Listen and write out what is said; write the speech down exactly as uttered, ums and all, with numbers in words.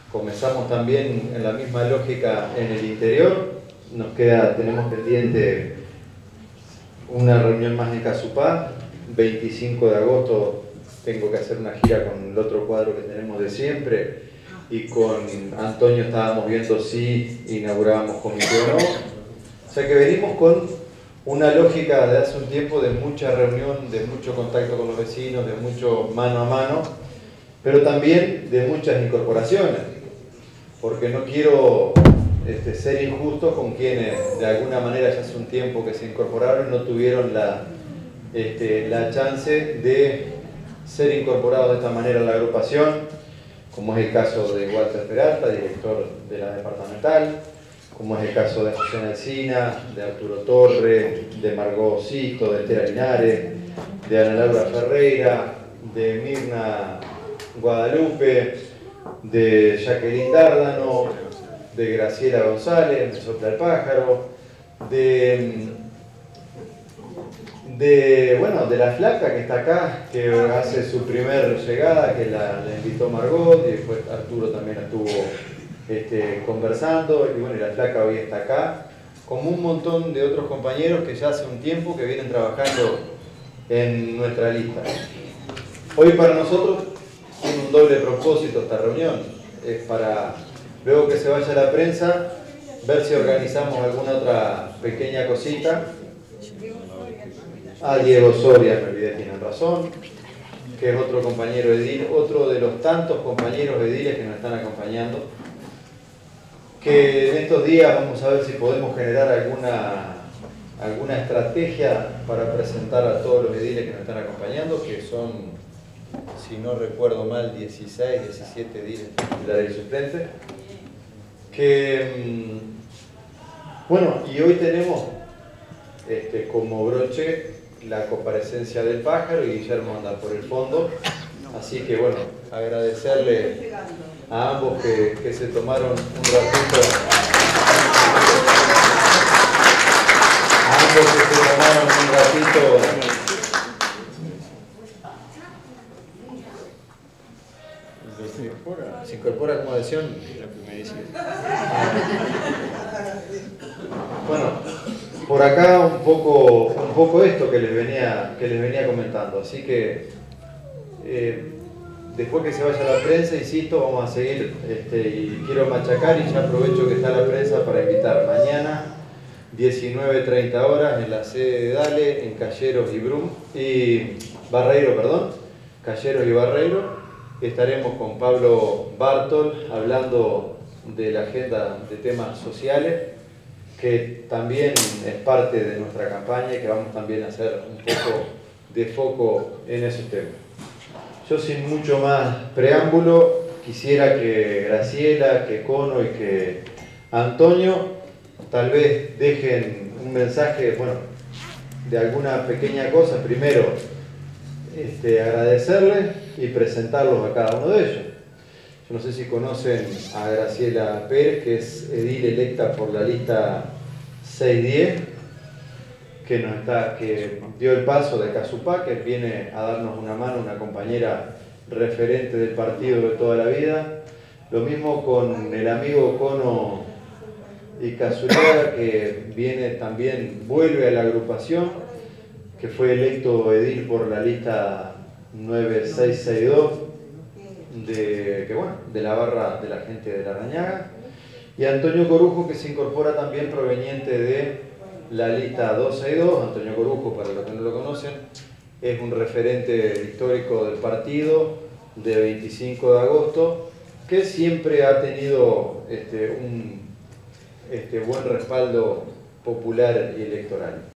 comenzamos también en la misma lógica en el interior. Nos queda, tenemos pendiente una reunión más en Casupá. veinticinco de agosto tengo que hacer una gira con el otro cuadro que tenemos de siempre, y con Antonio estábamos viendo si inaugurábamos comité o no. O sea que venimos con una lógica de hace un tiempo de mucha reunión, de mucho contacto con los vecinos, de mucho mano a mano, pero también de muchas incorporaciones, porque no quiero este, ser injusto con quienes de alguna manera ya hace un tiempo que se incorporaron y no tuvieron la, este, la chance de ser incorporados de esta manera a la agrupación, como es el caso de Walter Peralta, director de la departamental, como es el caso de José Alsina, de Arturo Torre, de Margot Sisto, de Estela Linares, de Ana Laura Ferreira, de Mirna Guadalupe, de Jacqueline Dárdano, de Graciela González, Me Sopla el Pájaro, de, de, bueno, de la Flaca que está acá, que hace su primer llegada, que la, la invitó Margot, y después Arturo también estuvo este, conversando, y bueno, y la Flaca hoy está acá, como un montón de otros compañeros que ya hace un tiempo que vienen trabajando en nuestra lista. Hoy para nosotros tiene un doble propósito esta reunión, es para, luego que se vaya la prensa, ver si organizamos alguna otra pequeña cosita. Ah, Diego Soria, me olvidé, tienen razón, que es otro compañero edil, otro de los tantos compañeros ediles que nos están acompañando, que en estos días vamos a ver si podemos generar alguna, alguna estrategia para presentar a todos los ediles que nos están acompañando, que son, si no recuerdo mal, dieciséis, diecisiete ediles titulares y suplentes, que, bueno, y hoy tenemos este, como broche la comparecencia del Pájaro, y Guillermo anda por el fondo, así que bueno, agradecerle a ambos que, que se tomaron un ratito, a ambos que se tomaron un ratito se incorpora, se incorpora como adhesión la primera. Bueno, por acá un poco, un poco esto que les venía, que les venía comentando, así que eh, después que se vaya la prensa, insisto, vamos a seguir, este, y quiero machacar, y ya aprovecho que está la prensa para invitar mañana, diecinueve treinta horas, en la sede de Dale, en Calleros y Brum, y Barreiro, perdón, Calleros y Barreiro, estaremos con Pablo Bartol hablando de la agenda de temas sociales, que también es parte de nuestra campaña y que vamos también a hacer un poco de foco en esos temas. Yo, sin mucho más preámbulo, quisiera que Graciela, que Cono y que Antonio tal vez dejen un mensaje, bueno, de alguna pequeña cosa. Primero, este, agradecerles y presentarlos a cada uno de ellos. Yo no sé si conocen a Graciela Pérez, que es edil electa por la lista seiscientos diez, que, nos está, que dio el paso de Casupá, que viene a darnos una mano, una compañera referente del partido de toda la vida. Lo mismo con el amigo Cono y Casulera, que viene también, vuelve a la agrupación, que fue electo edil por la lista nueve seis seis dos de, que, bueno, de la barra de la gente de La Rañaga, y Antonio Corujo, que se incorpora también proveniente de la lista doscientos sesenta y dos. Antonio Corujo, para los que no lo conocen, es un referente histórico del partido de veinticinco de agosto, que siempre ha tenido este, un este, buen respaldo popular y electoral.